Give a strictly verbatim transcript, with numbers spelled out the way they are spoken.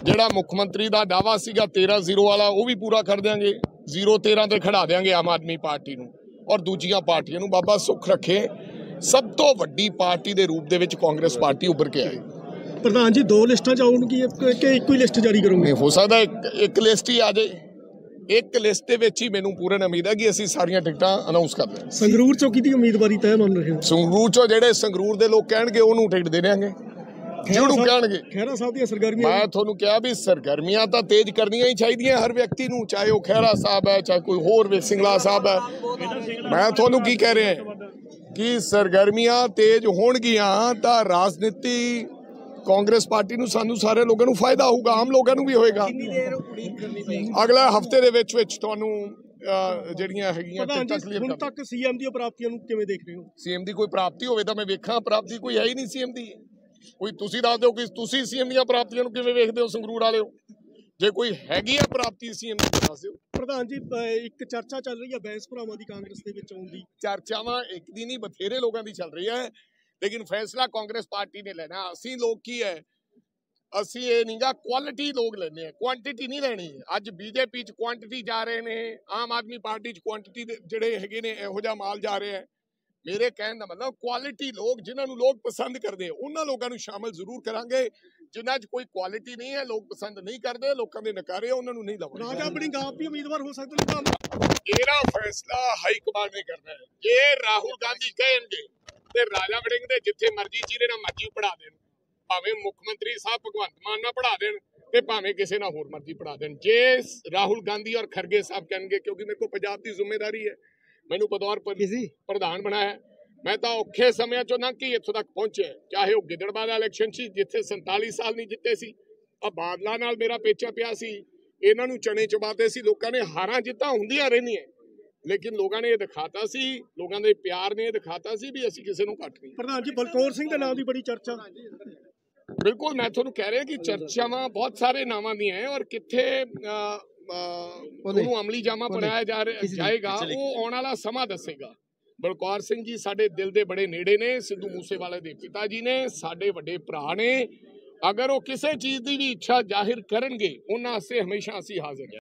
ਜਿਹੜਾ ਮੁੱਖ ਮੰਤਰੀ ਦਾ ਦਾਅਵਾ ਸੀਗਾ तेरह ਜ਼ੀਰੋ ਵਾਲਾ ਉਹ ਵੀ ਪੂਰਾ ਕਰ ਦਿਆਂਗੇ। ਜ਼ੀਰੋ तेरह ਤੇ ਖੜਾ ਦਿਆਂਗੇ ਆਮ ਆਦਮੀ ਪਾਰਟੀ ਨੂੰ ਔਰ ਦੂਜੀਆਂ ਪਾਰਟੀਆਂ ਨੂੰ। ਬਾਬਾ ਸੁੱਖ ਰੱਖੇ, ਸਭ ਤੋਂ ਵੱਡੀ ਪਾਰਟੀ ਦੇ ਰੂਪ ਦੇ ਵਿੱਚ ਕਾਂਗਰਸ ਪਾਰਟੀ ਉੱਭਰ ਕੇ ਆਏ। ਪ੍ਰਧਾਨ ਜੀ ਦੋ ਲਿਸਟਾਂ ਚ ਆਉਣਗੀ ਕਿ ਇੱਕੋ ਹੀ ਲਿਸਟ ਜਾਰੀ ਕਰੋਗੇ? ਹੋ ਸਕਦਾ ਇੱਕ ਇੱਕ ਲਿਸਟ ਹੀ ਆ ਜਾਏ। ਇੱਕ ਲਿਸਟ ਦੇ ਵਿੱਚ ਹੀ ਮੈਨੂੰ ਪੂਰਨ ਉਮੀਦ ਹੈ ਕਿ ਅਸੀਂ ਸਾਰੀਆਂ ਟਿਕਟਾਂ ਅਨਾਉਂਸ ਕਰ ਦਿਆਂਗੇ। ਸੰਗਰੂਰ ਚੋਂ ਕਿਹਦੀ ਉਮੀਦਵਾਰੀ ਤੈਅ ਮੰਨ ਰਹੇ ਹੋ? ਸੰਗਰੂਰ ਚੋਂ ਜਿਹੜੇ ਸੰਗਰੂਰ ਦੇ ਲੋਕ ਕਹਿਣਗੇ ਉਹਨੂੰ ਟਿਕਟ ਦੇ ਦਿਆਂਗੇ, ਜਿਹਨੂੰ ਕਹਿਣਗੇ। ਖਹਿਰਾ ਸਾਹਿਬ ਦੀਆਂ ਸਰਗਰਮੀਆਂ, ਮੈਂ ਤੁਹਾਨੂੰ ਕਿਹਾ ਵੀ ਸਰਗਰਮੀਆਂ ਤਾਂ ਤੇਜ਼ ਕਰਨੀਆਂ ਹੀ ਚਾਹੀਦੀਆਂ ਹਰ ਵਿਅਕਤੀ ਨੂੰ, ਚਾਹੇ ਉਹ ਖਹਿਰਾ ਸਾਹਿਬ ਹੈ, ਚਾਹੇ ਕੋਈ ਹੋਰ ਵੀ ਸਿੰਗਲਾ ਸਾਹਿਬ ਹੈ। ਮੈਂ ਤੁਹਾਨੂੰ ਕੀ ਕਹਿ ਰਿਹਾ ਕਿ ਸਰਗਰਮੀਆਂ ਤੇਜ਼ ਹੋਣਗੀਆਂ ਤਾਂ ਰਾਜਨੀਤੀ ਕਾਂਗਰਸ ਪਾਰਟੀ ਨੂੰ, ਸਾਨੂੰ ਸਾਰੇ ਲੋਕਾਂ ਨੂੰ ਫਾਇਦਾ ਹੋਊਗਾ, ਆਮ ਲੋਕਾਂ ਨੂੰ ਵੀ ਹੋਏਗਾ। ਅਗਲੇ ਹਫਤੇ ਦੇ ਵਿੱਚ ਵਿੱਚ ਤੁਹਾਨੂੰ ਜਿਹੜੀਆਂ ਹੈਗੀਆਂ ਹੁਣ ਤੱਕ ਸੀਐਮ ਦੀਆਂ ਪ੍ਰਾਪਤੀਆਂ ਨੂੰ ਕਿਵੇਂ ਦੇਖ ਰਹੇ ਹੋ? ਸੀਐਮ ਦੀ ਕੋਈ ਪ੍ਰਾਪਤੀ ਹੋਵੇ ਤਾਂ ਮੈਂ ਵੇਖਾਂ, ਪ੍ਰਾਪਤੀ ਕੋਈ ਹੈ ਹੀ ਨਹੀਂ ਸੀਐਮ ਦੀ। ਕੋਈ ਤੁਸੀਂ ਦੱਸ ਦਿਓ ਕਿ ਤੁਸੀਂ ਸੀਐਮ ਦੀਆਂ ਪ੍ਰਾਪਤੀਆਂ ਨੂੰ ਕਿਵੇਂ ਵੇਖਦੇ ਹੋ ਸੰਗਰੂਰ ਵਾਲਿਓ? ਜੇ ਕੋਈ ਹੈਗੀ ਆ ਪ੍ਰਾਪਤੀ ਸੀਐਮ ਦੀ ਦੱਸ ਦਿਓ। ਪ੍ਰਧਾਨ ਜੀ ਇੱਕ ਚਰਚਾ ਚੱਲ ਰਹੀ ਹੈ ਬੈਂਸ ਭਰਾਵਾਂ ਦੀ ਕਾਂਗਰਸ ਦੇ ਵਿੱਚ ਆਉਣ ਦੀ। ਚਰਚਾਵਾਂ ਇੱਕ ਦੀ ਨਹੀਂ ਬਥੇਰੇ ਲੋਕਾਂ ਦੀ ਚੱਲ ਰਹੀ ਹੈ, ਲੇਕਿਨ ਫੈਸਲਾ ਕਾਂਗਰਸ ਪਾਰਟੀ ਨੇ ਲੈਣਾ। ਅਸੀਂ ਲੋਕ ਕੀ ਹੈ, ਅਸੀਂ ਇਹ ਨਹੀਂਗਾ ਕੁਆਲਿਟੀ ਲੋਕ ਲੈਣੇ ਆ, ਕੁਆਂਟੀਟੀ ਨਹੀਂ ਲੈਣੀ। ਅੱਜ ਬੀਜੇਪੀ ਚ ਕੁਆਂਟੀਟੀ ਜਾ ਰਹੇ ਨੇ, ਆਮ ਆਦਮੀ ਪਾਰਟੀ ਚ ਕੁਆਂਟੀਟੀ ਜਿਹੜੇ ਹੈਗੇ ਨੇ ਇਹੋ ਜਿਹਾ ਮਾਲ ਜਾ ਰਿਹਾ ਹੈ। ਮੇਰੇ ਕਹਿਣ ਦਾ ਮਤਲਬ ਕੁਆਲਿਟੀ ਲੋਕ ਜਿਨ੍ਹਾਂ ਨੂੰ ਲੋਕ ਪਸੰਦ ਕਰਦੇ ਉਹਨਾਂ ਲੋਕਾਂ ਨੂੰ ਸ਼ਾਮਲ ਜ਼ਰੂਰ ਕਰਾਂਗੇ। ਜਿਨ੍ਹਾਂ 'ਚ ਕੋਈ ਕੁਆਲਿਟੀ ਨਹੀਂ ਹੈ, ਲੋਕ ਪਸੰਦ ਨਹੀਂ ਕਰਦੇ, ਲੋਕਾਂ ਦੇ ਨਕਾਰੇ, ਉਹਨਾਂ ਨੂੰ ਨਹੀਂ ਲਵਾਂਗੇ। ਰਾਜਾ ਵੜਿੰਗ ਆਪ ਵੀ ਉਮੀਦਵਾਰ ਹੋ ਸਕਦੇ ਨੇ? ਇਹਦਾ ਫੈਸਲਾ ਹਾਈ ਕਮਾਂਡ ਨੇ ਕਰਨਾ ਹੈ। ਜੇ ਰਾਹੁਲ ਗਾਂਧੀ ਕਹਿਣਗੇ ਤੇ ਰਾਜਾ ਵੜਿੰਗ ਦੇ ਜਿੱਥੇ ਮਰਜ਼ੀ ਜਿਹਦੇ ਨਾਲ ਮਰਜ਼ੀ ਪੜਾ ਦੇਣ, ਭਾਵੇਂ ਮੁੱਖ ਮੰਤਰੀ ਸਾਹਿਬ ਭਗਵੰਤ ਮਾਨ ਨਾਲ ਪੜਾ ਦੇਣ ਤੇ ਭਾਵੇਂ ਕਿਸੇ ਨਾਲ ਹੋਰ ਮਰਜ਼ੀ ਪੜਾ ਦੇਣ। ਜੇ ਰਾਹੁਲ ਗਾਂਧੀ ਔਰ ਖਰਗੇ ਸਾਹਿਬ ਕਹਿਣਗੇ, ਕਿਉਂਕਿ ਮੇਰੇ ਕੋਲ ਪੰਜਾਬ ਦੀ ਜ਼ਿੰਮੇਵਾਰੀ ਹੈ, ਮੈਨੂੰ ਬਤੌਰ ਪ੍ਰਧਾਨ ਬਣਾਇਆ, ਮੈਂ ਤਾਂ ਔਖੇ ਸਮਿਆਂ ਚੋਂ ਲੰਘ ਕੇ ਇੱਥੋਂ ਤੱਕ ਪਹੁੰਚਿਆ। ਚਾਹੇ ਉਹ ਗਿੱਦੜਬਾਹਾ ਦਾ ਇਲੈਕਸ਼ਨ ਸੀ ਜਿੱਥੇ ਸੰਤਾਲੀ ਸਾਲ ਨਹੀਂ ਜਿੱਤੇ ਸੀ, ਆ ਬਾਦਲਾਂ ਨਾਲ ਮੇਰਾ ਪੇਚਾ ਪਿਆ ਸੀ, ਇਹਨਾਂ ਨੂੰ ਚਣੇ ਚਬਾਤੇ ਸੀ। ਲੋਕਾਂ ਨੇ ਹਾਰਾਂ ਜਿੱਤਾਂ ਹੁੰਦੀਆਂ ਰਹਿੰਦੀਆਂ, ਲੇਕਿਨ ਲੋਕਾਂ ਨੇ ਇਹ ਦਿਖਾਤਾ ਸੀ, ਲੋਕਾਂ ਦੇ ਪਿਆਰ ਨੇ ਇਹ ਦਿਖਾਤਾ ਸੀ ਵੀ ਅਸੀਂ ਕਿਸੇ ਨੂੰ ਘੱਟ ਨਹੀਂ। ਪ੍ਰਧਾਨ ਜੀ ਬਲਕੌਰ ਸਿੰਘ ਦੇ ਨਾਮ ਦੀ ਬੜੀ ਚਰਚਾ। ਬਿਲਕੁਲ, ਮੈਂ ਤੁਹਾਨੂੰ ਕਹਿ ਰਿਹਾ ਕਿ ਚਰਚਾਵਾਂ ਬਹੁਤ ਸਾਰੇ ਨਾਵਾਂ ਦੀਆਂ ਹੈ ਔਰ ਕਿੱਥੇ ਉਹਨੂੰ ਅਮਲੀ ਜਾਮਾ ਬਣਾਇਆ ਜਾ ਜਾਏਗਾ ਉਹ ਆਉਣ ਵਾਲਾ ਸਮਾਂ ਦੱਸੇਗਾ। ਬਲਕੌਰ ਸਿੰਘ ਜੀ ਸਾਡੇ ਦਿਲ ਦੇ ਬੜੇ ਨੇੜੇ ਨੇ, ਸਿੱਧੂ ਮੂਸੇਵਾਲੇ ਦੇ ਪਿਤਾ ਜੀ ਨੇ, ਸਾਡੇ ਵੱਡੇ ਭਰਾ ਨੇ। ਅਗਰ ਉਹ ਕਿਸੇ ਚੀਜ਼ ਦੀ ਵੀ ਇੱਛਾ ਜ਼ਾਹਿਰ ਕਰਨਗੇ ਉਹਨਾਂ ਵਾਸਤੇ ਹਮੇਸ਼ਾ ਅਸੀਂ ਹਾਜ਼ਰ ਹਾਂ।